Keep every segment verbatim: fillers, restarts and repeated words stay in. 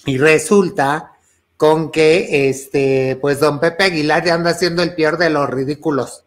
Y resulta con que, este, pues don Pepe Aguilar ya anda haciendo el peor de los ridículos.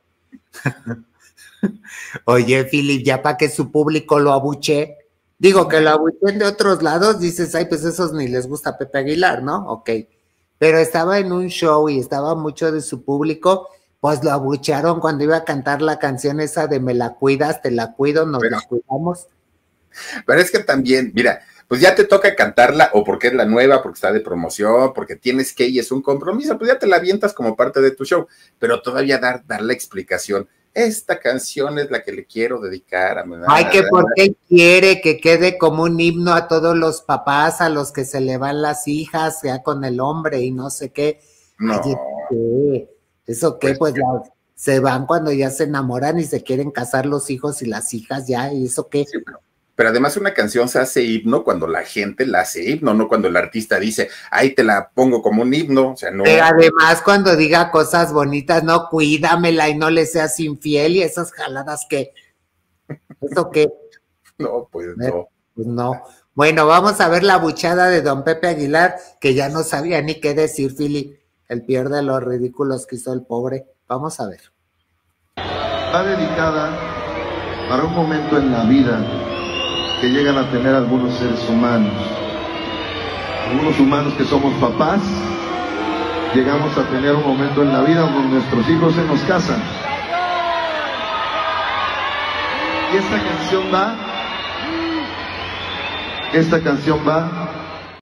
Oye, Philip, ya para que su público lo abuche, digo que lo abuchen de otros lados, dices, ay, pues esos ni les gusta a Pepe Aguilar, ¿no? Ok. Pero estaba en un show y estaba mucho de su público, pues lo abuchearon cuando iba a cantar la canción esa de Me la cuidas, te la cuido, nos pero, la cuidamos. Pero es que también, mira, pues ya te toca cantarla, o porque es la nueva, porque está de promoción, porque tienes que y es un compromiso, pues ya te la avientas como parte de tu show, pero todavía dar, dar la explicación. Esta canción es la que le quiero dedicar a mi madre. Ay, que porque él quiere que quede como un himno a todos los papás, a los que se le van las hijas, ya con el hombre y no sé qué. No. Ay, ¿qué? ¿Eso qué? Pues, pues ya se van cuando ya se enamoran y se quieren casar los hijos y las hijas ya, ¿y eso qué? Sí, pero, pero además una canción se hace himno cuando la gente la hace himno, no cuando el artista dice, ay, te la pongo como un himno, o sea, no. Pero además cuando diga cosas bonitas, no, cuídamela y no le seas infiel y esas jaladas que, ¿eso qué? No, pues no. Pues no. Bueno, vamos a ver la buchada de don Pepe Aguilar, que ya no sabía ni qué decir, Philip, el peor de los ridículos que hizo el pobre. Vamos a ver. Está dedicada para un momento en la vida que llegan a tener algunos seres humanos. Algunos humanos que somos papás, llegamos a tener un momento en la vida donde nuestros hijos se nos casan. Y esta canción va, esta canción va.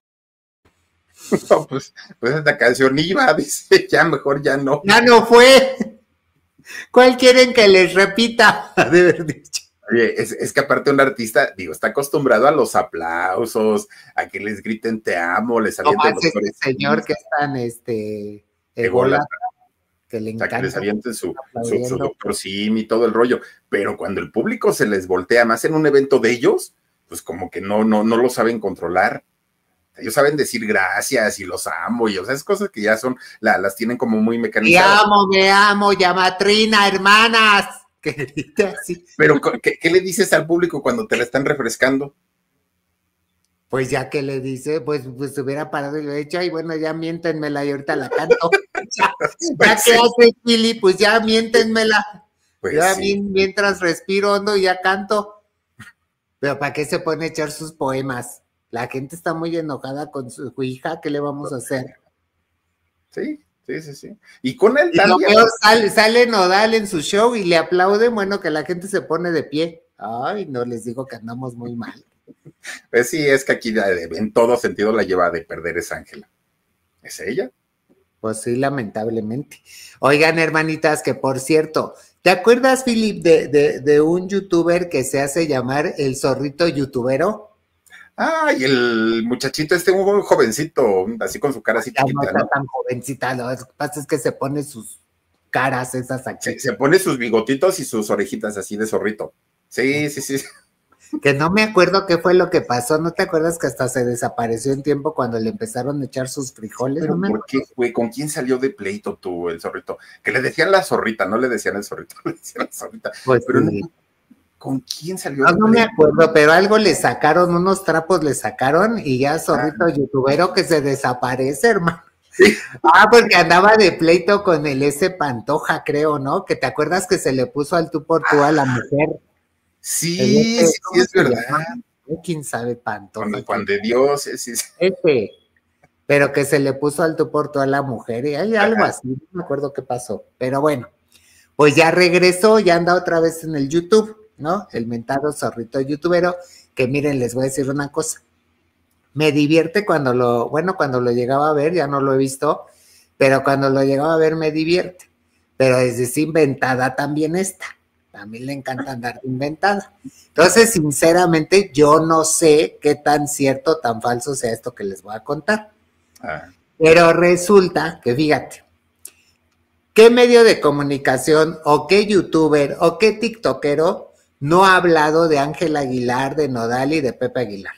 No, pues, pues esta canción iba, dice, ya mejor ya no. Ya no fue. ¿Cuál quieren que les repita? De haber dicho. Oye, es, es que aparte un artista, digo, está acostumbrado a los aplausos, a que les griten te amo, les avienten no, los flores. Señor que es tan, este, ególatra, que le encanta. O sea, que les avienten su, su, su doctor Sim y todo el rollo, pero cuando el público se les voltea más en un evento de ellos, pues como que no, no, no lo saben controlar. Ellos saben decir gracias y los amo, y o sea, esas cosas que ya son, la, las tienen como muy mecanizadas. Me amo, me amo, llamatrina, hermanas. Así. Pero, ¿qué, ¿qué le dices al público cuando te la están refrescando? Pues ya que le dice, pues, pues se hubiera parado y le he dicho, ay, bueno, ya miéntenmela y ahorita la canto. ya pues ya sí. que hace Philly, pues ya miéntenmela. Pues ya sí. mientras respiro hondo y ya canto. Pero ¿para qué se pone a echar sus poemas? La gente está muy enojada con su hija, ¿qué le vamos a hacer? Sí, sí, sí, sí. Y con él y también. Lo peor, sale, sale Nodal en su show y le aplauden, bueno, que la gente se pone de pie. Ay, no, les digo que andamos muy mal. Pues sí, es que aquí en todo sentido la lleva de perder es Ángela. ¿Es ella? Pues sí, lamentablemente. Oigan, hermanitas, que por cierto, ¿te acuerdas, Philip, de, de, de un youtuber que se hace llamar el zorrito youtubero? Ah, y el muchachito este, un jovencito, así con su cara así ya chiquita, no está ¿no? tan jovencita, lo que pasa es que se pone sus caras esas aquí. Se, se pone sus bigotitos y sus orejitas así de zorrito. Sí, sí, sí. Que no me acuerdo qué fue lo que pasó, ¿no te acuerdas que hasta se desapareció en tiempo cuando le empezaron a echar sus frijoles? Pero ¿no ¿por qué, güey? ¿Con quién salió de pleito tú, el zorrito? Que le decían la zorrita, no le decían el zorrito, le decían la zorrita. Pues pero sí. no, ¿con quién salió No, de no pleito? me acuerdo, pero algo le sacaron, unos trapos le sacaron y ya zorrito ah. youtubero que se desaparece, hermano. Sí. Ah, porque andaba de pleito con el ese Pantoja, creo, ¿no? Que te acuerdas que se le puso al tú por tú a la mujer. Sí, ese, sí, sí, es verdad. ¿Quién sabe Pantoja? Con el Juan de Dios, sí, sí. Ese, pero que se le puso al tú por tú a la mujer, y hay algo Ajá. así, no me acuerdo qué pasó, pero bueno, pues ya regresó, ya anda otra vez en el YouTube, ¿no? El mentado zorrito youtubero, que miren, les voy a decir una cosa, me divierte cuando lo, bueno, cuando lo llegaba a ver, ya no lo he visto, pero cuando lo llegaba a ver me divierte, pero es inventada también esta. A mí le encanta andar inventada. Entonces, sinceramente, yo no sé qué tan cierto, tan falso sea esto que les voy a contar. Ah. Pero resulta que, fíjate, ¿qué medio de comunicación o qué youtuber o qué tiktokero no ha hablado de Ángela Aguilar, de Nodal y de Pepe Aguilar?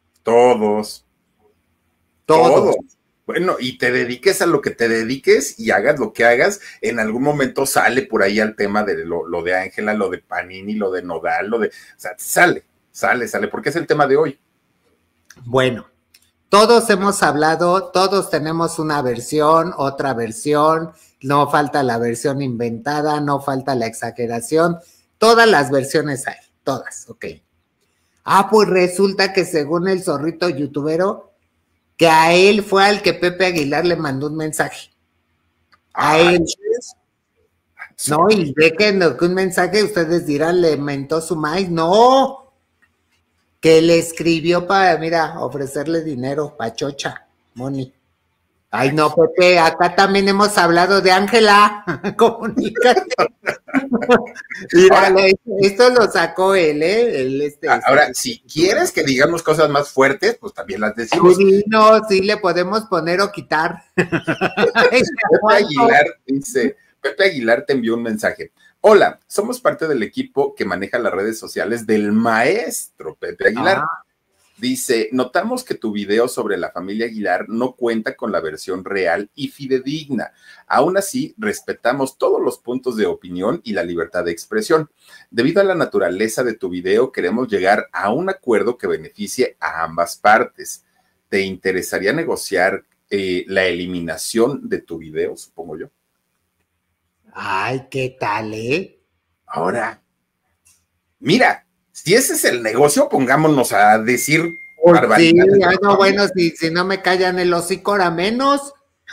Todos. Todos. Todos. Bueno, y te dediques a lo que te dediques y hagas lo que hagas, en algún momento sale por ahí al tema de lo, lo de Ángela, lo de Panini, lo de Nodal, lo de, o sea, sale, sale, sale, porque es el tema de hoy. Bueno, todos hemos hablado, todos tenemos una versión, otra versión, no falta la versión inventada, no falta la exageración, todas las versiones hay, todas, ok. Ah, pues resulta que según el zorrito youtubero, que a él fue al que Pepe Aguilar le mandó un mensaje. A él. No, y ve que, no, que un mensaje, ustedes dirán, le mentó su maíz. No, que le escribió para, mira, ofrecerle dinero, pachocha, Moni. Ay, no, Pepe, acá también hemos hablado de Ángela. Comunícate. Mira, ahora, esto lo sacó él, ¿eh? Él, este, ahora, este, si quieres que digamos cosas más fuertes, pues también las decimos. Sí, no, sí le podemos poner o quitar. Pepe Aguilar dice, Pepe Aguilar te envió un mensaje. Hola, somos parte del equipo que maneja las redes sociales del maestro Pepe Aguilar. Ah. Dice, notamos que tu video sobre la familia Aguilar no cuenta con la versión real y fidedigna. Aún así, respetamos todos los puntos de opinión y la libertad de expresión. Debido a la naturaleza de tu video, queremos llegar a un acuerdo que beneficie a ambas partes. ¿Te interesaría negociar eh, la eliminación de tu video, supongo yo? Ay, ¿qué tal, eh? Ahora, mira. Si ese es el negocio, pongámonos a decir oh, barbaridades. Sí, ya no, bueno, si, si no me callan el hocico, ahora menos.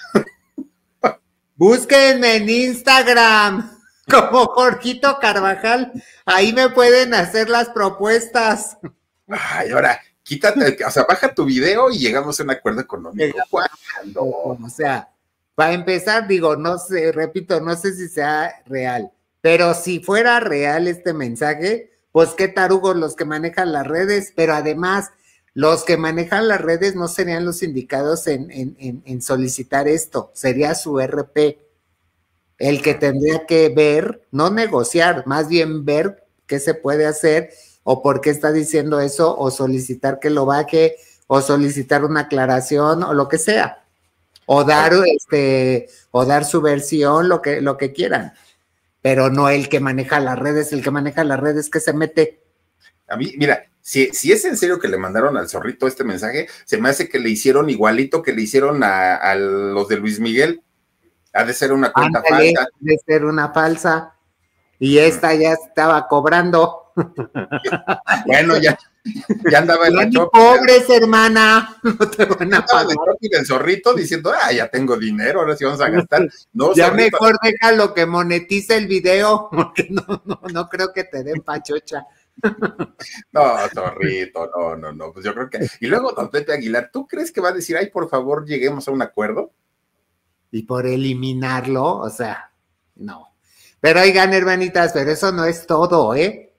Búsquenme en Instagram como Jorgito Carvajal. Ahí me pueden hacer las propuestas. Ay, ahora, quítate, o sea, baja tu video y llegamos a un acuerdo económico. ¿Cuándo? O sea, para empezar, digo, no sé, repito, no sé si sea real, pero si fuera real este mensaje, pues qué tarugos los que manejan las redes, pero además los que manejan las redes no serían los indicados en, en, en, en solicitar esto, sería su R P, el que tendría que ver, no negociar, más bien ver qué se puede hacer o por qué está diciendo eso, o solicitar que lo baje, o solicitar una aclaración, o lo que sea, o dar, este, o dar su versión, lo que, lo que quieran. Pero no el que maneja las redes, el que maneja las redes que se mete. A mí, mira, si, si es en serio que le mandaron al zorrito este mensaje, se me hace que le hicieron igualito que le hicieron a, a los de Luis Miguel. Ha de ser una cuenta Ándale, falsa. Ha de ser una falsa. Y esta ya estaba cobrando. Bueno, ya, ya andaba en la Shopping. Pobres, hermana. No te van a pagar. El zorrito diciendo, ah, ya tengo dinero, ahora sí vamos a gastar. No, ya zorrito. Mejor déjalo que monetice el video, porque no, no, no creo que te den pachocha. No, zorrito, no, no, no. Pues yo creo que. Y luego, don Pepe Aguilar, ¿tú crees que va a decir, ay, por favor, lleguemos a un acuerdo? Y por eliminarlo, o sea, no. Pero oigan, hermanitas, pero eso no es todo, ¿eh?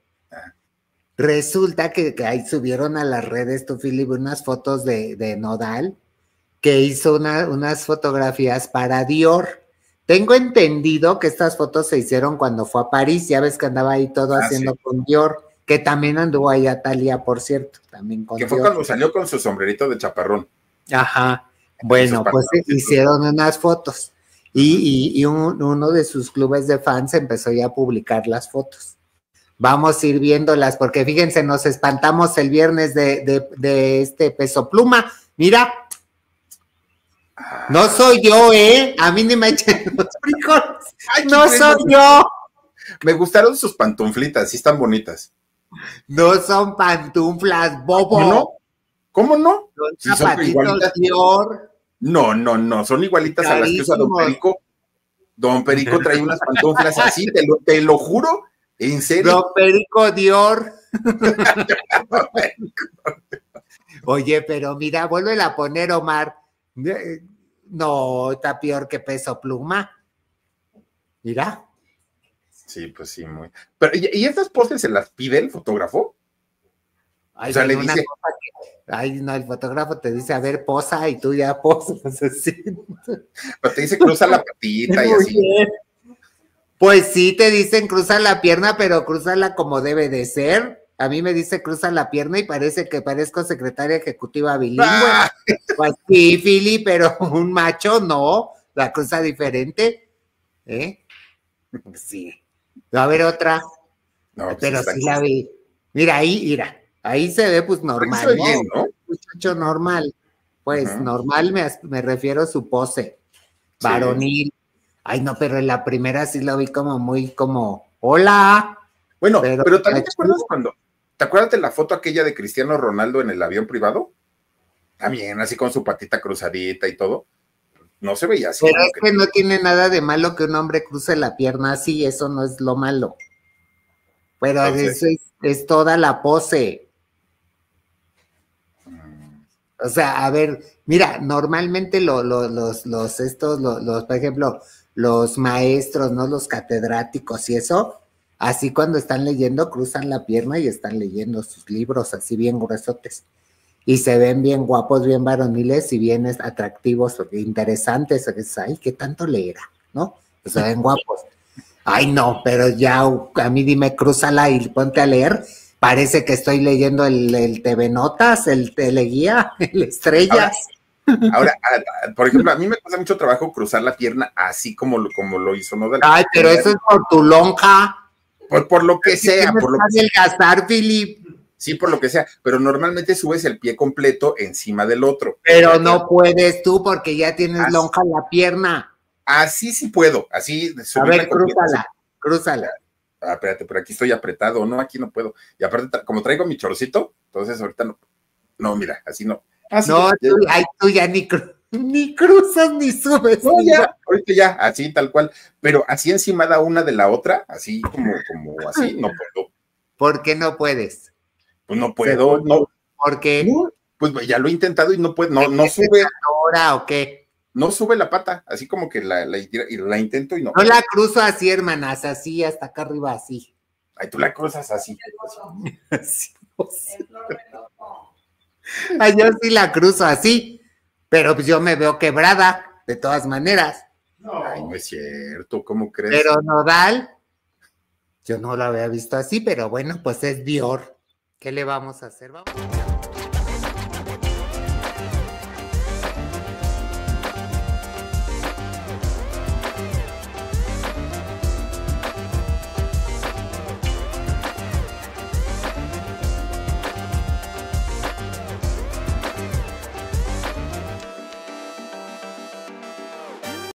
Resulta que, que ahí subieron a las redes, tú, Philip, unas fotos de, de Nodal, que hizo una, unas fotografías para Dior. Tengo entendido que estas fotos se hicieron cuando fue a París, ya ves que andaba ahí todo ah, haciendo sí. con Dior, que también anduvo ahí a Thalía, por cierto, también con Que fue Dior. Cuando salió con su sombrerito de chaparrón. Ajá, bueno, pues hicieron unas fotos. Y, y, y un, uno de sus clubes de fans empezó ya a publicar las fotos. Vamos a ir viéndolas, porque fíjense, nos espantamos el viernes de, de, de este Peso Pluma. Mira, no soy yo, ¿eh? A mí ni me echen los frijoles. Ay, no soy yo. Me gustaron sus pantuflitas, sí están bonitas. No son pantuflas, bobo. ¿Cómo no? ¿Cómo no? Son sí zapatitos Dior. No, no, no, son igualitas carísimos. A las que usa Don Perico. Don Perico trae unas pantuflas así, te lo, te lo juro, en serio. Don Perico Dior. Oye, pero mira, vuelve a poner, Omar. No, está peor que Peso Pluma. Mira. Sí, pues sí, muy. Pero, ¿y, y estas poses se las pide el fotógrafo? Ay, o sea, le dice. Que, ay, no, el fotógrafo te dice, a ver, posa, y tú ya posas así. Pero te dice, cruza la patita y así. Bien. Pues sí, te dicen, cruza la pierna, pero crúzala como debe de ser. A mí me dice, cruza la pierna y parece que parezco secretaria ejecutiva bilingüe. Ah. Pues sí, Philly, pero un macho no, la cruza diferente. ¿Eh? Sí. Va a haber otra. No, pues pero sí la vi. Mira ahí, mira. Ahí se ve pues normal, ¿no? Bien, ¿no? Un muchacho normal. Pues uh-huh. normal me, me refiero a su pose, varonil. Sí. Ay, no, pero en la primera sí lo vi como muy como, hola. Bueno, pero, pero también te acuerdas cuando, ¿te acuerdas de la foto aquella de Cristiano Ronaldo en el avión privado? También, así con su patita cruzadita y todo. No se veía así. Pero es que, que no tiene nada de malo que un hombre cruce la pierna así, eso no es lo malo. Pero Entonces, eso es, es toda la pose. O sea, a ver, mira, normalmente lo, lo, los, los, estos, los, los, por ejemplo, los maestros, ¿no? Los catedráticos y eso, así cuando están leyendo, cruzan la pierna y están leyendo sus libros así bien gruesotes. Y se ven bien guapos, bien varoniles y bien atractivos, interesantes. Ay, ¿qué tanto leerá? ¿No? Pues se ven guapos. Ay, no, pero ya a mí dime, crúzala y ponte a leer. Parece que estoy leyendo el, el T V Notas, el Teleguía, el Estrellas. Ahora, ahora, por ejemplo, a mí me cuesta mucho trabajo cruzar la pierna así como lo, como lo hizo Nodal. Ay, pero eso es por tu lonja. Por, por lo que sea. Por lo que gastar, Philip. Sí, por lo que sea, pero normalmente subes el pie completo encima del otro. Pero no puedes tú porque ya tienes así, lonja en la pierna. Así sí puedo, así. A ver, crúzala, crúzala. Ah, espérate, pero aquí estoy apretado, no, aquí no puedo. Y aparte, como traigo mi chorcito, entonces ahorita no. No, mira, así no. Así no, ya, tú, ay, tú ya ni, cru, ni cruzas ni subes. No, ni ya, va. Ahorita ya, así tal cual. Pero así encimada una de la otra, así como, como así, no puedo. ¿Por qué no puedes? Pues no puedo, no. ¿Por qué? No, pues ya lo he intentado y no puedo, no, no sube. ¿Ahora o qué? No sube la pata, así como que la, la, la intento y no. No la cruzo así, hermanas, así hasta acá arriba, así. Ay, tú la cruzas así. así. así. Ay, yo sí la cruzo así, pero pues yo me veo quebrada, de todas maneras. No. Ay, no es cierto, ¿cómo crees? Pero Nodal, yo no la había visto así, pero bueno, pues es Dior. ¿Qué le vamos a hacer? Vamos.